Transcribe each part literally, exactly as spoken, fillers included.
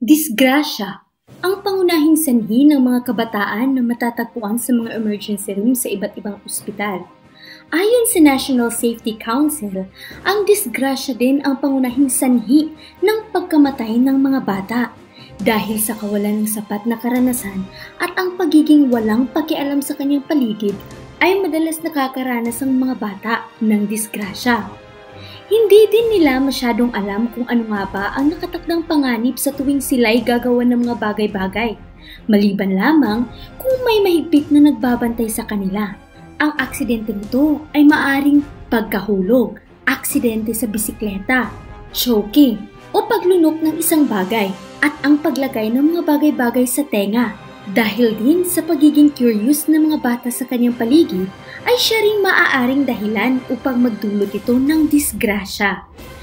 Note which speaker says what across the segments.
Speaker 1: Disgrasya ang pangunahing sanhi ng mga kabataan na matatagpuan sa mga emergency room sa iba't ibang ospital. Ayon sa National Safety Council, ang disgrasya din ang pangunahing sanhi ng pagkamatay ng mga bata dahil sa kawalan ng sapat na karanasan at ang pagiging walang pakialam sa kanyang paligid ay madalas nakakaranas ang mga bata ng disgrasya. Hindi din nila masyadong alam kung ano nga ba ang nakatakdang panganib sa tuwing sila'y gagawa ng mga bagay-bagay, maliban lamang kung may mahigpit na nagbabantay sa kanila. Ang aksidente nito ay maaring pagkahulog, aksidente sa bisikleta, choking, o paglunok ng isang bagay at ang paglagay ng mga bagay-bagay sa tenga. Dahil din sa pagiging curious ng mga bata sa kanyang paligid, ay siya ring maaaring dahilan upang magdulot ito ng disgrasya.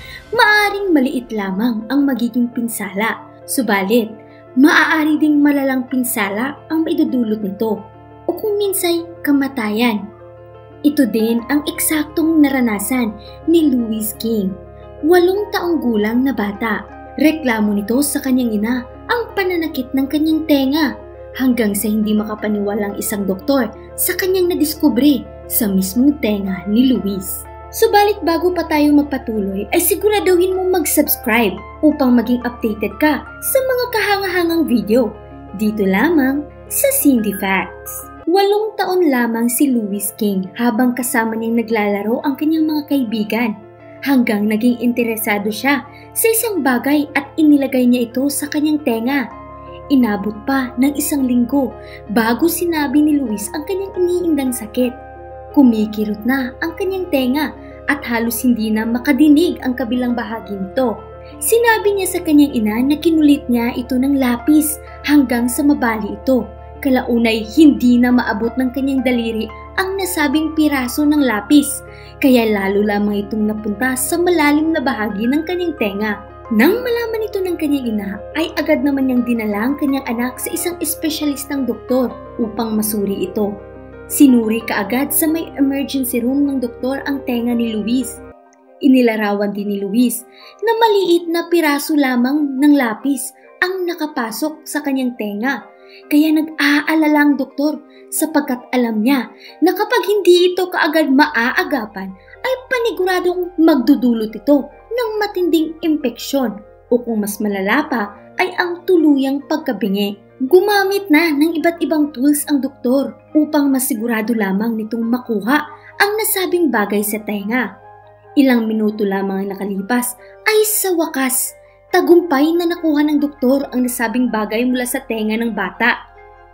Speaker 1: Maaring maliit lamang ang magiging pinsala, subalit maaari ding malalang pinsala ang maidudulot nito o kung minsay kamatayan. Ito din ang eksaktong naranasan ni Louis King, walong taong gulang na bata. Reklamo nito sa kanyang ina ang pananakit ng kanyang tenga, hanggang sa hindi makapaniwalang isang doktor sa kanyang nadiskubre sa mismong tenga ni Luis. Subalit bago pa tayo magpatuloy ay siguraduhin mong mag-subscribe upang maging updated ka sa mga kahangahangang video dito lamang sa Cindy Facts. Walong taon lamang si Louis King habang kasama niyang naglalaro ang kanyang mga kaibigan hanggang naging interesado siya sa isang bagay at inilagay niya ito sa kanyang tenga. Inabot pa ng isang linggo bago sinabi ni Luis ang kanyang iniindang sakit. Kumikirot na ang kanyang tenga at halos hindi na makadinig ang kabilang bahagi nito. Sinabi niya sa kanyang ina na kinulit niya ito ng lapis hanggang sa mabali ito. Kalaunay hindi na maabot ng kanyang daliri ang nasabing piraso ng lapis, kaya lalo lamang itong napunta sa malalim na bahagi ng kanyang tenga. Nang malaman ito ng kanyang ina, ay agad naman niyang dinala ang kanyang anak sa isang espesyalistang doktor upang masuri ito. Sinuri kaagad sa may emergency room ng doktor ang tenga ni Luis. Inilarawan din ni Luis na maliit na piraso lamang ng lapis ang nakapasok sa kanyang tenga. Kaya nag-aalala ang doktor sapagkat alam niya na kapag hindi ito kaagad maaagapan ay paniguradong magdudulot ito ng matinding impeksyon o kung mas malala pa ay ang tuluyang pagkabingi. Gumamit na ng iba't ibang tools ang doktor upang masigurado lamang nitong makuha ang nasabing bagay sa tenga. Ilang minuto lamang ang nakalipas ay sa wakas, tagumpay na nakuha ng doktor ang nasabing bagay mula sa tenga ng bata.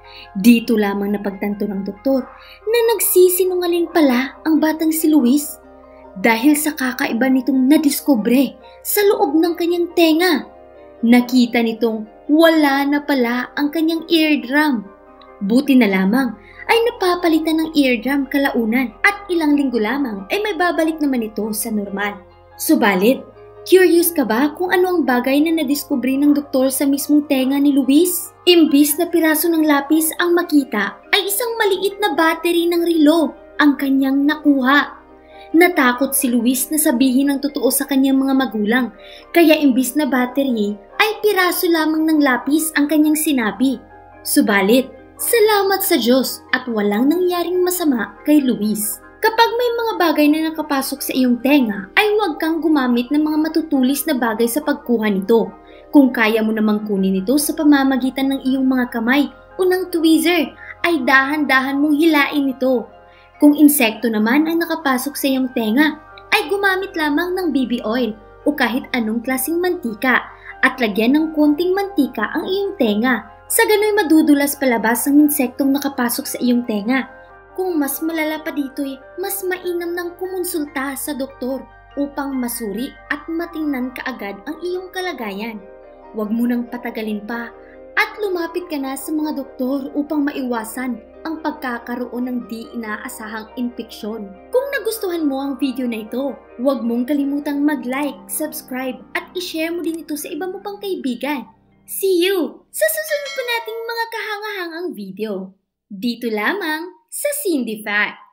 Speaker 1: Dito lamang napagtanto ng doktor na nagsisinungaling pala ang batang si Luis dahil sa kakaiba nitong nadiskubre sa loob ng kanyang tenga. Nakita nitong wala na pala ang kanyang eardrum. Buti na lamang ay napapalitan ng eardrum kalaunan at ilang linggo lamang ay may babalik naman ito sa normal. Subalit, curious ka ba kung ano ang bagay na nadiskubre ng doktor sa mismong tenga ni Luis? Imbis na piraso ng lapis ang makita, ay isang maliit na battery ng relo ang kanyang nakuha. Natakot si Luis na sabihin ang totoo sa kanyang mga magulang, kaya imbis na battery ay piraso lamang ng lapis ang kanyang sinabi. Subalit, salamat sa Diyos at walang nangyaring masama kay Luis. Kapag may mga bagay na nakapasok sa iyong tenga, ay huwag kang gumamit ng mga matutulis na bagay sa pagkuha nito. Kung kaya mo namang kunin ito sa pamamagitan ng iyong mga kamay o ng tweezer, ay dahan-dahan mong hilain ito. Kung insekto naman ang nakapasok sa iyong tenga, ay gumamit lamang ng baby oil o kahit anong klaseng mantika at lagyan ng konting mantika ang iyong tenga. Sa gano'y madudulas palabas ang insektong nakapasok sa iyong tenga. Kung mas malala pa dito'y mas mainam ng kumonsulta sa doktor upang masuri at matingnan kaagad ang iyong kalagayan. Huwag mo nang patagalin pa at lumapit ka na sa mga doktor upang maiwasan ang pagkakaroon ng di inaasahang impeksyon. Kung nagustuhan mo ang video na ito, huwag mong kalimutang mag-like, subscribe at i-share mo din ito sa iba mo pang kaibigan. See you sa susunod pa nating mga kahangahangang video. Dito lamang sa Cindy Facts.